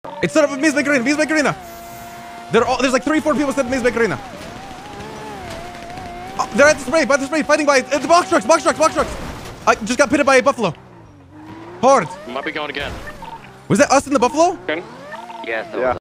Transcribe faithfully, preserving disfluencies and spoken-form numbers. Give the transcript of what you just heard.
It's set up at Maze Bank Arena. Maze Bank Arena. They're all, there's like three, four people set at Maze Bank Arena. Oh, they're at the spray, by the spray, fighting by uh, the box trucks, box trucks, box trucks. I just got pitted by a buffalo. Hard. Might be going again. Was that us in the buffalo? Okay. Yes. Yeah.